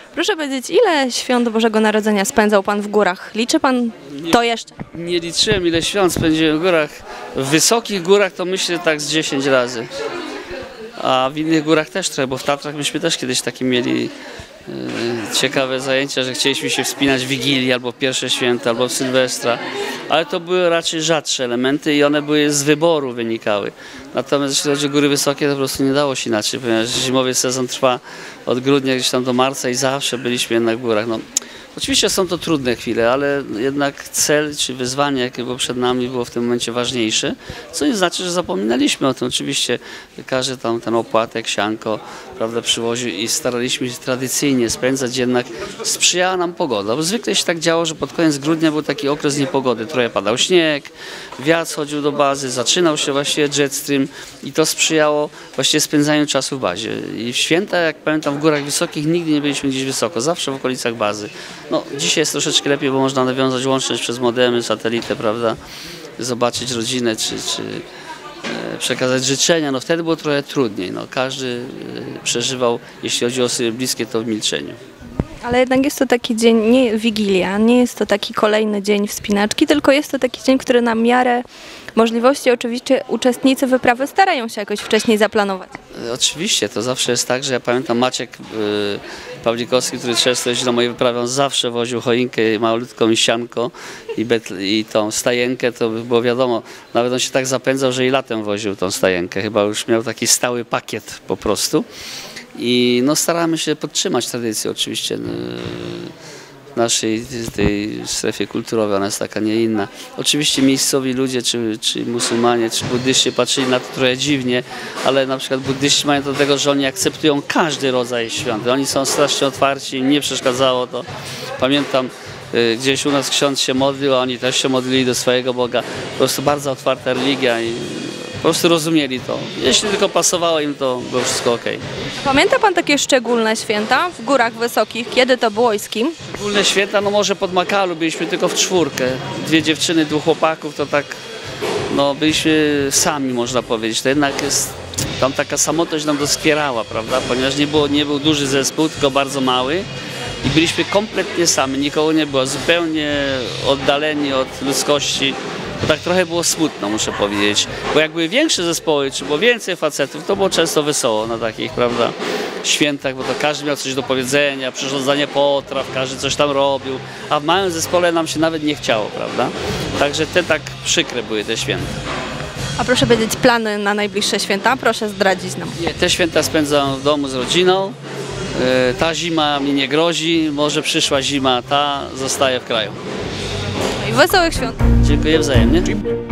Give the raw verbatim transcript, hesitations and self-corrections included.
Proszę powiedzieć, ile świąt Bożego Narodzenia spędzał Pan w górach? Liczy Pan to jeszcze? Nie liczyłem, ile świąt spędziłem w górach. W wysokich górach to myślę tak z dziesięć razy. A w innych górach też trochę, bo w Tatrach myśmy też kiedyś takie mieli yy, ciekawe zajęcia, że chcieliśmy się wspinać w Wigilii, albo w pierwsze święta, albo w Sylwestra. Ale to były raczej rzadsze elementy i one były z wyboru wynikały. Natomiast jeśli chodzi o góry wysokie, to po prostu nie dało się inaczej, ponieważ zimowy sezon trwa od grudnia gdzieś tam do marca i zawsze byliśmy jednak w górach. No, oczywiście są to trudne chwile, ale jednak cel czy wyzwanie, jakie było przed nami, było w tym momencie ważniejsze, co nie znaczy, że zapominaliśmy o tym. Oczywiście każdy tam ten opłatek, sianko, prawda, przywoził i staraliśmy się tradycyjnie spędzać, jednak sprzyjała nam pogoda, bo zwykle się tak działo, że pod koniec grudnia był taki okres niepogody, trochę padał śnieg, wiatr chodził do bazy, zaczynał się właśnie jetstream i to sprzyjało właśnie spędzaniu czasu w bazie. I w święta, jak pamiętam, w górach wysokich nigdy nie byliśmy gdzieś wysoko, zawsze w okolicach bazy. No, dzisiaj jest troszeczkę lepiej, bo można nawiązać łączność przez modemy, satelitę, prawda, zobaczyć rodzinę, czy, czy e, przekazać życzenia. No wtedy było trochę trudniej. No, każdy e, przeżywał, jeśli chodzi o osoby bliskie, to w milczeniu. Ale jednak jest to taki dzień, nie Wigilia, nie jest to taki kolejny dzień wspinaczki, tylko jest to taki dzień, który na miarę możliwości oczywiście uczestnicy wyprawy starają się jakoś wcześniej zaplanować. Oczywiście, to zawsze jest tak, że ja pamiętam Maciek y, Pawlikowski, który często jeździ na mojej wyprawie, on zawsze woził choinkę, malutką i sianko i, bet, i tą stajenkę, to było wiadomo, nawet on się tak zapędzał, że i latem woził tą stajenkę, chyba już miał taki stały pakiet po prostu. I no, staramy się podtrzymać tradycję oczywiście w naszej tej strefie kulturowej, ona jest taka, nie inna. Oczywiście miejscowi ludzie, czy, czy muzułmanie, czy buddyści patrzyli na to trochę dziwnie, ale na przykład buddyści mają do tego, że oni akceptują każdy rodzaj świąt. Oni są strasznie otwarci, im nie przeszkadzało to. Pamiętam, gdzieś u nas ksiądz się modlił, a oni też się modlili do swojego Boga. Po prostu bardzo otwarta religia i po prostu rozumieli to. Jeśli tylko pasowało im, to było wszystko ok. Pamięta Pan takie szczególne święta w górach wysokich? Kiedy to było i z kim? Szczególne święta, no może pod Makalu byliśmy tylko w czwórkę. Dwie dziewczyny, dwóch chłopaków, to tak, no byliśmy sami, można powiedzieć. To jednak jest, tam taka samotność nam doskwierała, prawda? Ponieważ nie, było, nie był duży zespół, tylko bardzo mały. I byliśmy kompletnie sami, nikogo nie było, zupełnie oddaleni od ludzkości. To tak trochę było smutno, muszę powiedzieć, bo jak były większe zespoły, czy było więcej facetów, to było często wesoło na takich, prawda, świętach, bo to każdy miał coś do powiedzenia, przyrządzanie potraw, każdy coś tam robił, a w małym zespole nam się nawet nie chciało, prawda, także te tak przykre były te święta. A proszę powiedzieć, plany na najbliższe święta? Proszę zdradzić nam. Nie, te święta spędzam w domu z rodziną, ta zima mi nie grozi, może przyszła zima, ta zostaje w kraju. I wesołych świąt. Dziękuję wzajemnie.